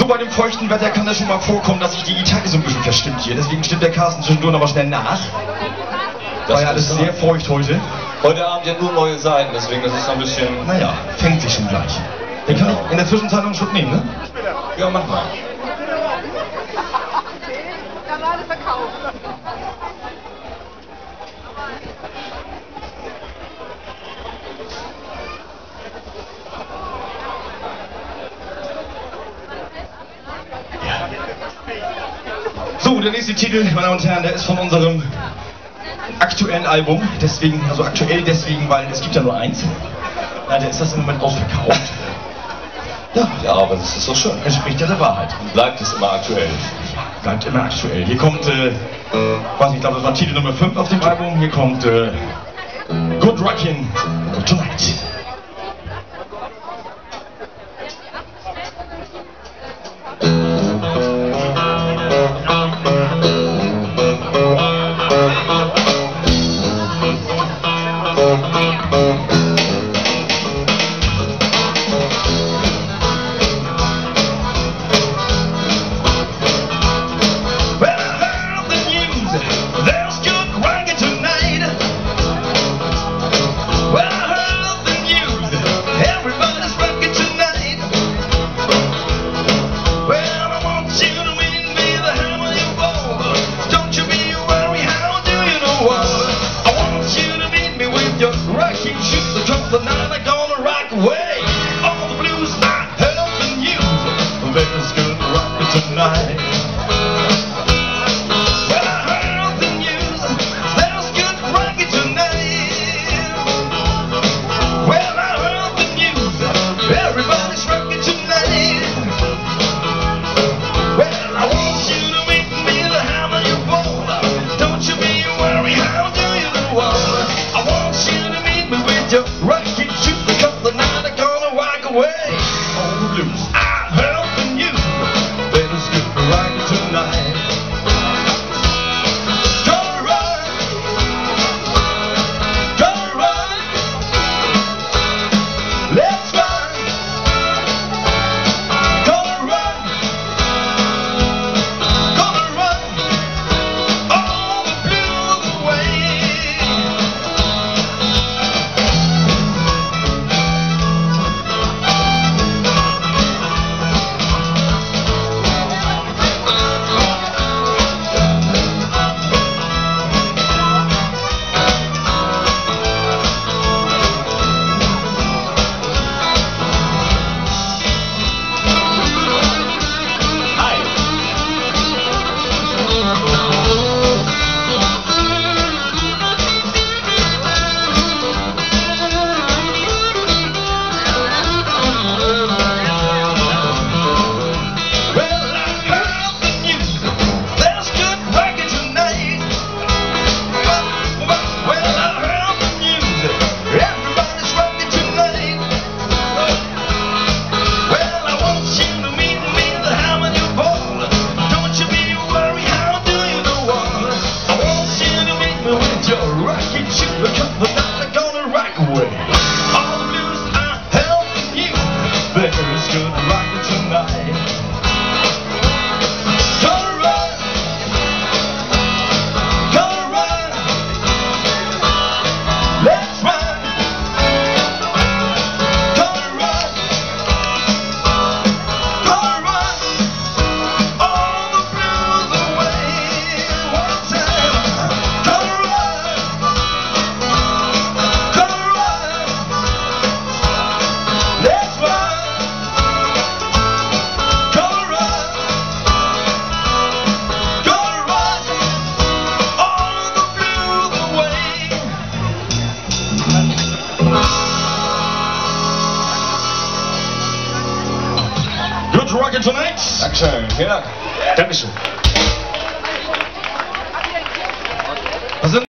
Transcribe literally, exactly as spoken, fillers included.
So, bei dem feuchten Wetter kann das schon mal vorkommen, dass sich die Gitarre so ein bisschen verstimmt hier. Deswegen stimmt der Carsten zwischendurch noch mal schnell nach. Das war ja alles sehr feucht heute. Heute Abend ja nur neue Seiten, deswegen ist es noch ein bisschen... Naja, fängt sich schon gleich. Den kann ich in der Zwischenzeit noch einen Schluck nehmen, ne? Ja, mach mal. Gerade verkauft. So, der nächste Titel, meine Damen und Herren, der ist von unserem aktuellen Album. Deswegen, also aktuell deswegen, weil es gibt ja nur eins. Leider ist das im Moment ausverkauft. Ja, Ja, aber das ist doch schön. entspricht ja der Wahrheit. Bleibt es immer aktuell. Bleibt immer aktuell. Hier kommt, äh, weiß nicht, ich glaube, das war Titel Nummer fünf auf dem Album. Hier kommt äh, Good Rockin' Tonight. Good Rockin' Tonight. Dankeschön. Vielen Dank. Dankeschön.